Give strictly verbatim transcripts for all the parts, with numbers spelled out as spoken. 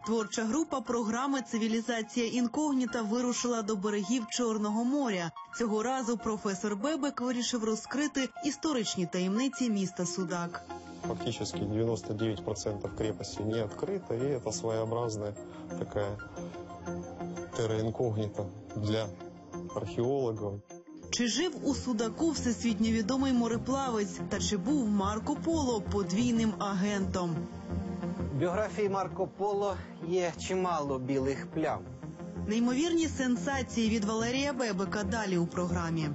Творча група програми «Цивілізація інкогніта» вирушила до берегів Чорного моря. Цього разу професор Бебек вирішив розкрити історичні таємниці міста Судак. Фактически девяносто девять процентов крепости не открыто, и это своеобразная такая терра инкогнита для археологов. Чи жив у Судаку всесвітньо відомий мореплавець? Та чи був Марко Поло подвійним агентом? В біографії Марко Поло є чимало білих плям. Неймовірні сенсації від Валерія Бебека далі у програмі.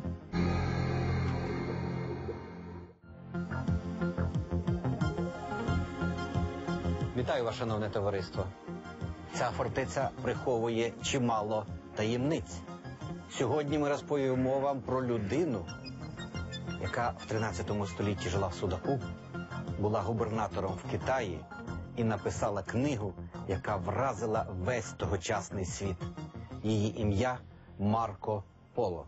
Вітаю вас, шановне товариство. Ця фортеця приховує чимало таємниць. Сьогодні ми розповімо вам про людину, яка в тринадцятому столітті жила в Судаку, була губернатором в Китаї і написала книгу, яка вразила весь тогочасний світ. Її ім'я Марко Поло.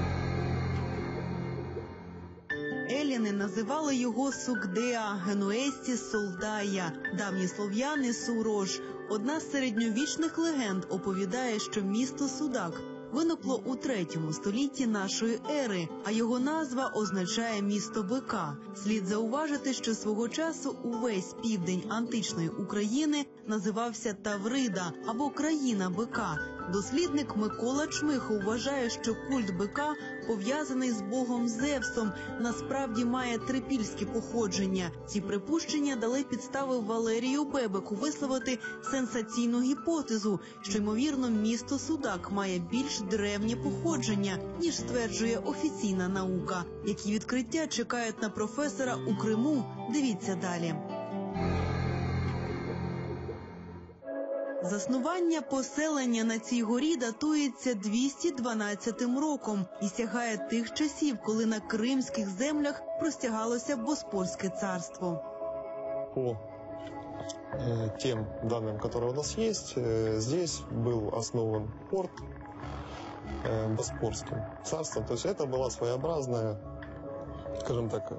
Еліни називали його Сугдеа, генуезці – Солдая, давні слов'яни – Сурож. Одна з середньовічних легенд оповідає, що місто Судак виникло у третьому столітті нашої ери, а його назва означає «місто бика». Слід зауважити, що свого часу увесь південь античної України називався Таврида або країна бика. Дослідник Микола Чмихов вважає, що культ бика, пов'язаний з богом Зевсом, насправді має трипільське походження. Ці припущення дали підстави Валерію Бебеку висловити сенсаційну гіпотезу, що, ймовірно, місто Судак має більш древнє походження, ніж стверджує офіційна наука. Які відкриття чекають на професора у Криму? Дивіться далі. Заснування поселення на цій горі датується двісті дванадцятим роком і сягає тих часів, коли на кримських землях простягалося Боспорське царство. По э, тем данным, которые у нас есть, э, здесь был основан порт э, Боспорским царством. То есть это была своеобразная, скажем так,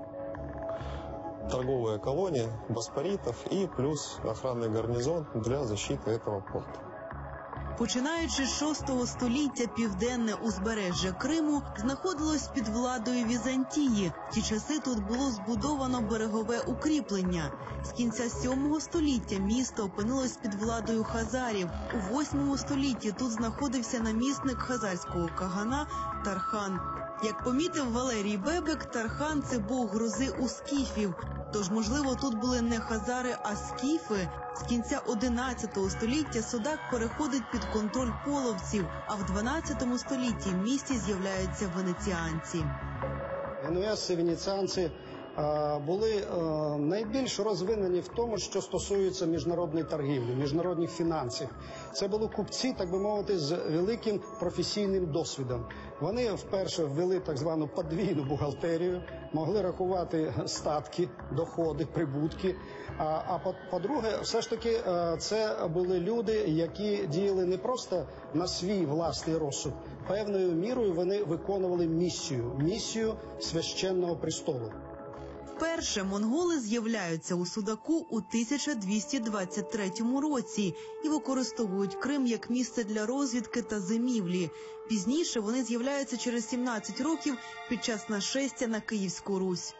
торговая колония боспоритов и плюс охранный гарнизон для защиты этого порта. Починаючи з шостого століття, південне узбережжя Криму знаходилось під владою Візантії. В ті часи тут було збудовано берегове укріплення. З кінця сьомого століття місто опинилось під владою хазарів. У восьмому столітті тут знаходився намісник хазарського кагана Тархан. Як помітив Валерій Бебек, Тархан – це бог грози у скіфів. Тож, можливо, тут були не хазари, а скіфи. З кінця одинадцятого століття Судак переходить під контроль половців, а в дванадцятому столітті в місті з'являються венеціанці. Генуезці, венеціанці були найбільш розвинені в тому, що стосується міжнародної торгівлі, міжнародних фінансів. Це були купці, так би мовити, з великим професійним досвідом. Вони вперше ввели так звану подвійну бухгалтерію, могли рахувати статки, доходи, прибутки. А, а по-друге, все ж таки, це були люди, які діяли не просто на свій власний розсуд. Певною мірою вони виконували місію, місію священного престолу. Вперше монголи з'являються у Судаку у тисяча двісті двадцять третьому році і використовують Крим як місце для розвідки та зимівлі. Пізніше вони з'являються через сімнадцять років під час нашестя на Київську Русь.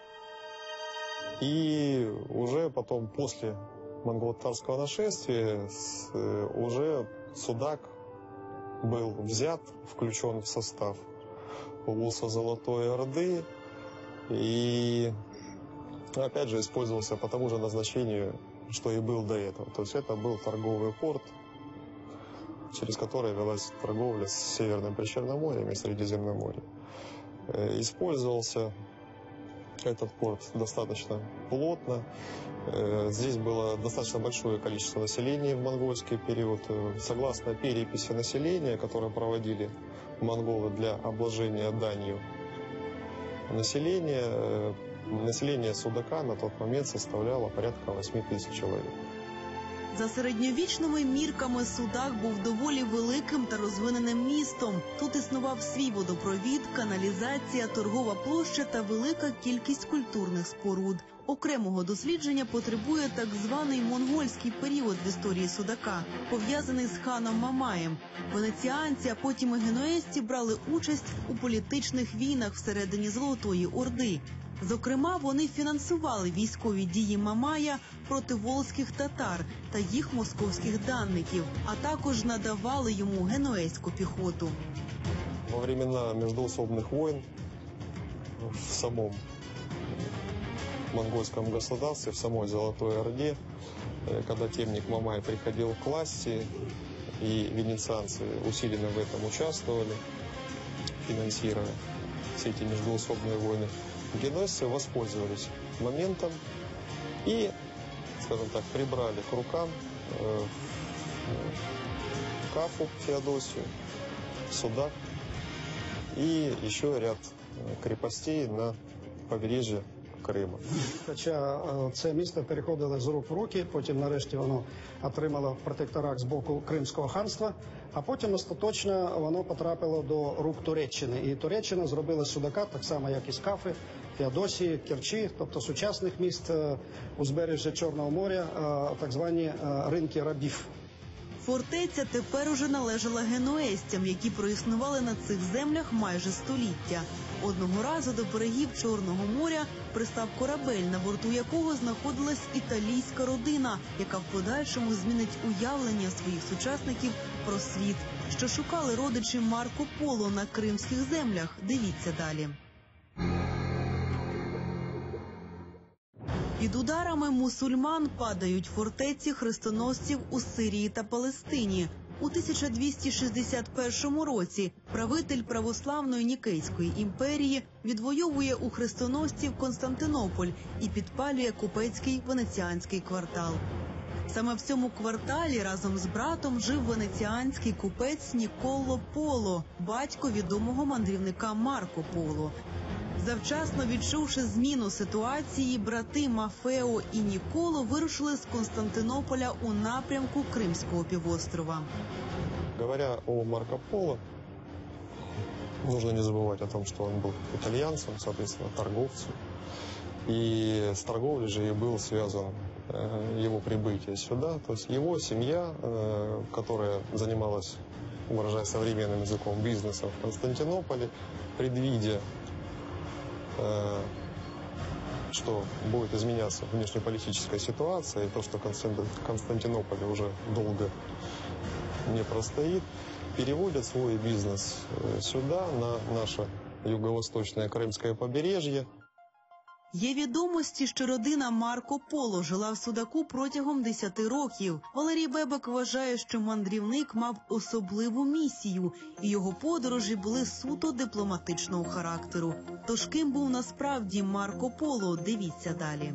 И уже потом, после монголо-татарского нашествия, уже Судак был взят, включен в состав улуса Золотой Орды и, опять же, использовался по тому же назначению, что и был до этого. То есть это был торговый порт, через который велась торговля с Северным Причерноморьем и Средиземноморьем. Использовался этот порт достаточно плотно. Здесь было достаточно большое количество населения в монгольский период. Согласно переписи населения, которую проводили монголы для обложения данью населения, население Судака на тот момент составляло порядка восьми тысяч человек. За середньовічними мірками Судак був доволі великим та розвиненим містом. Тут існував свій водопровід, каналізація, торгова площа та велика кількість культурних споруд. Окремого дослідження потребує так званий монгольський період в історії Судака, пов'язаний з ханом Мамаєм. Венеціанці, а потім і генуезці брали участь у політичних війнах всередині Золотої Орди. Зокрема, вони фінансували військові дії Мамая проти волзьких татар та їх московських данників, а також надавали йому генуезьку піхоту. Во времена междоусобных войн в самом монгольском государстве, в самой Золотой Орде, когда темник Мамай приходил к власти, и венецианцы усиленно в этом участвовали, финансируя все эти междоусобные войны, генуэзцы воспользовались моментом и, скажем так, прибрали к рукам э, Кафу, Феодосию, Судак и еще ряд крепостей на побережье Крима. Хоча е, це місто переходило з рук в руки, потім нарешті воно отримало протекторат з боку Кримського ханства, а потім остаточно воно потрапило до рук Туреччини. І Туреччина зробила з Судака, так само як і з Кафи, Феодосії, Керчі, тобто сучасних міст е, узбережжя Чорного моря, е, так звані е, ринки рабів. Фортеця тепер уже належала генуезцям, які проіснували на цих землях майже століття. Одного разу до берегів Чорного моря пристав корабель, на борту якого знаходилась італійська родина, яка в подальшому змінить уявлення своїх сучасників про світ. Що шукали родичі Марко Поло на кримських землях? Дивіться далі. Під ударами мусульман падають фортеці хрестоносців у Сирії та Палестині. У тисяча двісті шістдесят першому році правитель православної Нікейської імперії відвоює у хрестоносців Константинополь і підпалює купецький венеціанський квартал. Саме в цьому кварталі разом з братом жив венеціанський купець Ніколо Поло, батько відомого мандрівника Марко Поло. Завчасно відчувши зміну ситуації, брати Мафео і Ніколо вирушили з Константинополя у напрямку Кримського півострова. Говоря о Марко Поло, нужно не забывать о том, что он был итальянцем, соответственно, торговцем. И с торговлей же и был связан э, его прибытие сюда. То есть его семья, э, которая занималась, выражаясь современным языком, бизнесом в Константинополе, предвидя, э, что будет изменяться внешнеполитическая ситуация, и то, что Константинополь уже долго не простоит, переводят свой бизнес сюда, на наше юго-восточное Крымское побережье. Є відомості, що родина Марко Поло жила в Судаку протягом десяти років. Валерій Бебек вважає, що мандрівник мав особливу місію, і його подорожі були суто дипломатичного характеру. Тож ким був насправді Марко Поло, дивіться далі.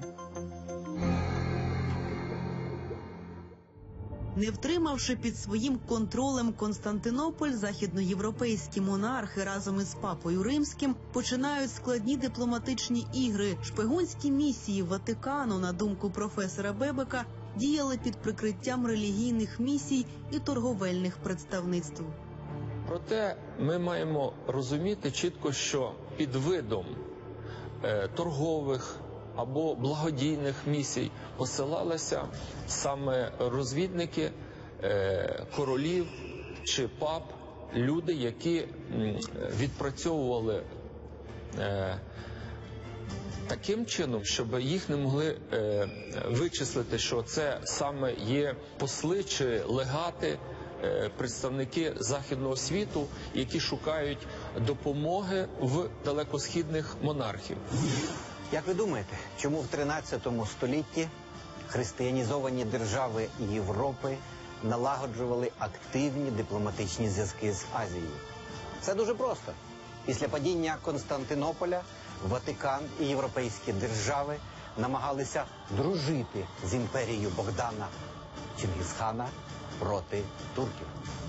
Не втримавши під своїм контролем Константинополь, західноєвропейські монархи разом із Папою Римським починають складні дипломатичні ігри. Шпигунські місії Ватикану, на думку професора Бебека, діяли під прикриттям релігійних місій і торговельних представництв. Проте ми маємо розуміти чітко, що під видом е, торгових або благодійних місій посилалися саме розвідники е, королів чи пап, люди, які м, відпрацьовували е, таким чином, щоб їх не могли е, вичислити, що це саме є посли чи легати, е, представники західного світу, які шукають допомоги в далекосхідних монархів. Як ви думаєте, чому в тринадцятому столітті християнізовані держави Європи налагоджували активні дипломатичні зв'язки з Азією? Це дуже просто. Після падіння Константинополя Ватикан і європейські держави намагалися дружити з імперією Богдана Чингісхана проти турків.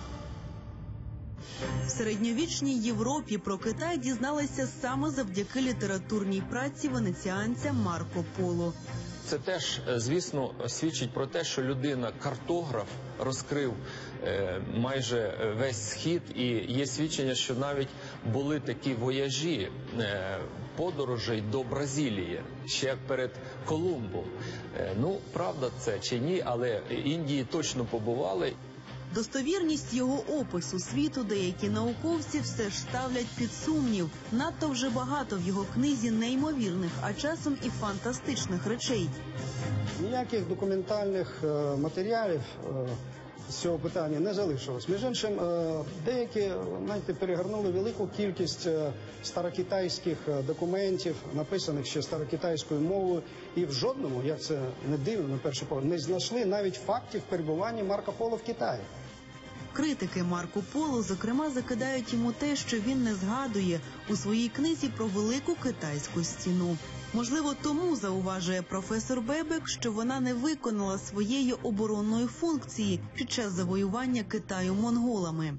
В середньовічній Європі про Китай дізналися саме завдяки літературній праці венеціанця Марко Поло. Це теж, звісно, свідчить про те, що людина, картограф, розкрив е, майже весь схід, і є свідчення, що навіть були такі вояжі, е, подорожей до Бразилії, ще перед Колумбом. Е, ну, правда це чи ні, але Індії точно побували. Достовірність його опису світу деякі науковці все ж ставлять під сумнів. Надто вже багато в його книзі неймовірних, а часом і фантастичних речей. Ніяких документальних е, матеріалів е, з цього питання не залишилось. Між іншим, е, деякі, знаєте, перегорнули велику кількість е, старокитайських е, документів, написаних ще старокитайською мовою, і в жодному, як це не дивно, на перший погляд, не знайшли навіть фактів перебування Марко Поло в Китаї. Критики Марко Поло, зокрема, закидають йому те, що він не згадує у своїй книзі про Велику Китайську стіну. Можливо, тому, зауважує професор Бебек, що вона не виконала своєї оборонної функції під час завоювання Китаю монголами.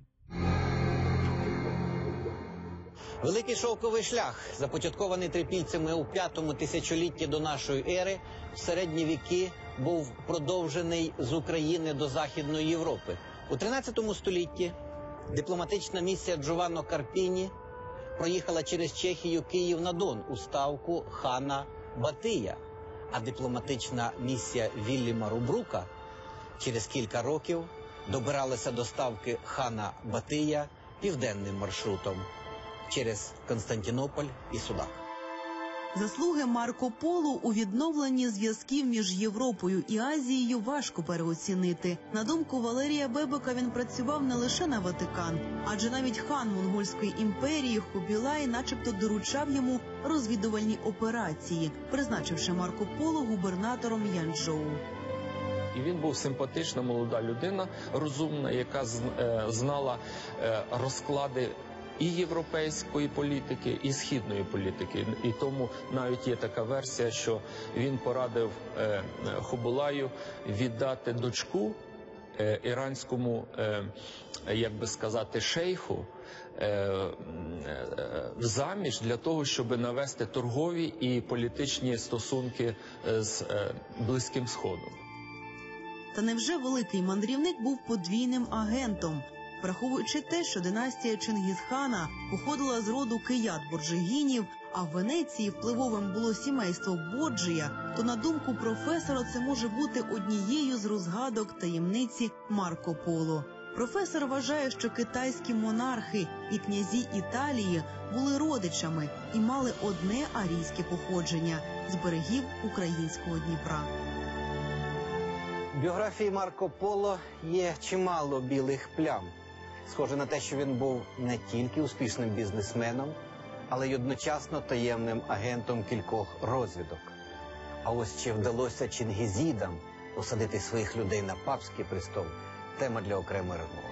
Великий шовковий шлях, започаткований трипільцями у п'ятому тисячолітті до нашої ери, в середні віки був продовжений з України до Західної Європи. У тринадцятому столітті дипломатична місія Джованно Карпіні проїхала через Чехію Київ-на-Дон у ставку хана Батия, а дипломатична місія Вільяма Рубрука через кілька років добиралася до ставки хана Батия південним маршрутом через Константинополь і Судак. Заслуги Марко Поло у відновленні зв'язків між Європою і Азією важко переоцінити. На думку Валерія Бебека, він працював не лише на Ватикан, адже навіть хан Монгольської імперії Хубілай начебто доручав йому розвідувальні операції, призначивши Марко Поло губернатором Янчжоу. І він був симпатична молода людина, розумна, яка знала розклади і європейської політики, і східної політики. І тому навіть є така версія, що він порадив е, Хубилаю віддати дочку е, іранському, е, як би сказати, шейху е, е, заміж для того, щоб навести торгові і політичні стосунки з е, Близьким Сходом. Та невже великий мандрівник був подвійним агентом? Враховуючи те, що династія Чингісхана походила з роду кият-борджигінів, а в Венеції впливовим було сімейство Боджія, то, на думку професора, це може бути однією з розгадок таємниці Марко Поло. Професор вважає, що китайські монархи і князі Італії були родичами і мали одне арійське походження з берегів українського Дніпра. В біографії Марко Поло є чимало білих плям. Схоже на те, що він був не тільки успішним бізнесменом, але й одночасно таємним агентом кількох розвідок. А ось чи вдалося чингізідам посадити своїх людей на папський престол – тема для окремої розмови.